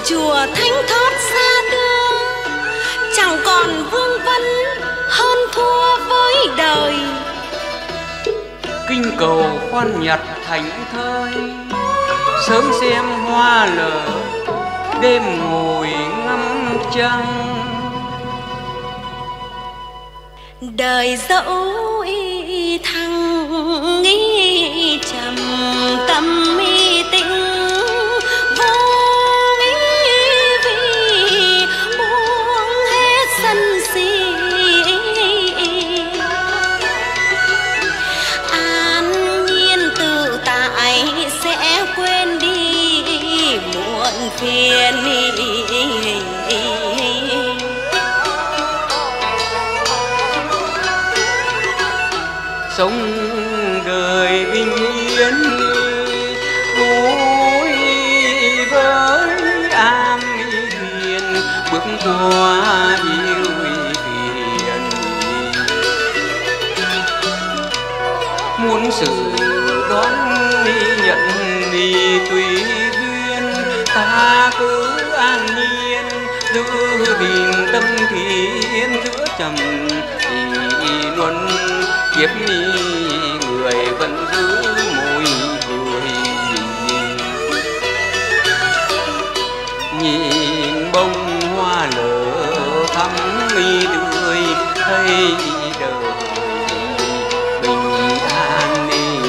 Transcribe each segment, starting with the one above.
chùa thánh thót xa đưa, chẳng còn vương vấn hơn thua với đời. Kinh cầu khoan nhật thảnh thơi, sớm xem hoa lở, đêm ngồi ngắm trăng. Đời dẫu y thăng nghi trầm tâm y tĩnh, vô ý vì buông hết sân si. An nhiên tự tại sẽ quên đi muộn phiền. Sống đời bình yên vui với an hiền, bước qua yêu phiền. Muốn sự đón nhận đi tùy duyên, ta cứ an nhiên giữ bình tâm thiện giữa trầm luân. Kiếp người vẫn giữ môi cười, nhìn bông hoa lở thắm mi tươi, thấy đời bình an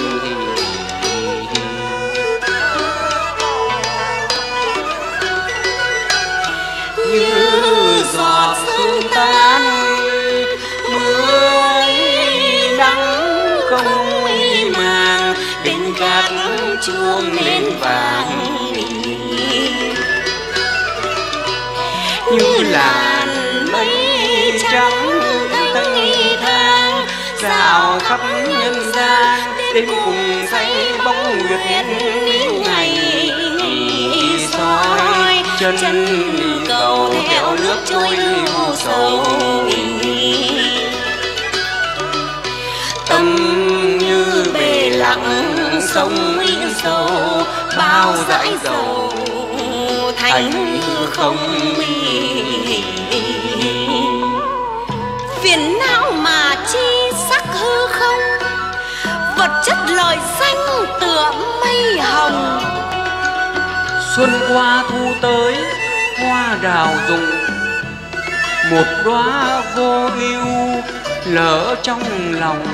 như giọt sương tan. Không màng bên các chuông nến vàng, như làn mây trắng tây thang dạo khắp nhân gian. Đêm cùng say bóng nguyệt ngày soi chân cầu theo nước trôi vô sầu. Tâm như bể lặng sông yên sâu, bao dãi dầu thành không. Phiền não mà chi sắc hư không, vật chất lời xanh tựa mây hồng. Xuân qua thu tới hoa đào rụng, một đóa vô ưu lỡ trong lòng.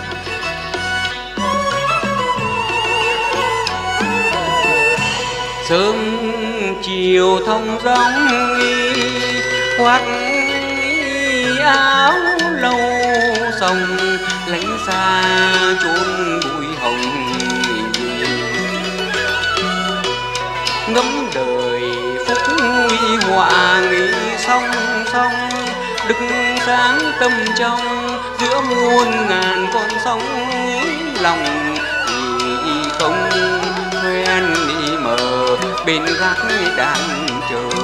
Sớm chiều thông gióng khoác áo lâu sông, lánh xa chốn bụi hồng. Ngắm đời phúc nguy họa nghĩ song song, đức sáng tâm trong giữa muôn ngàn con sóng. Lòng không quen mờ bên gác đang chờ.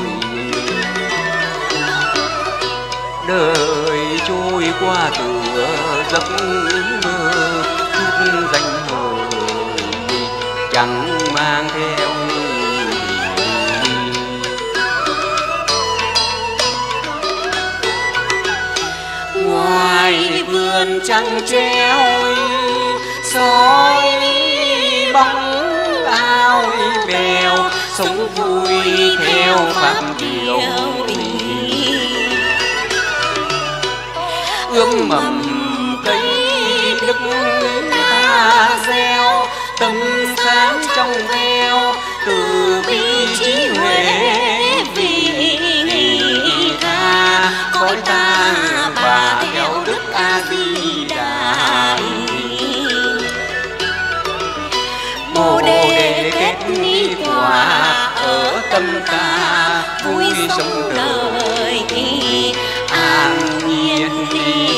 Đời trôi qua tựa giấc mơ, chút danh hời chẳng mang theo. Ngoài vườn trăng treo soi bóng ao bèo, sống vui theo pháp điều. Ươm mầm cây đức ta gieo, tâm sáng trong veo từ bi trí huệ. Vì tha cõi ta và theo đức A Di Đà. Bồ đề kết ni quả ở tâm ta, vui sống đời an nhiên.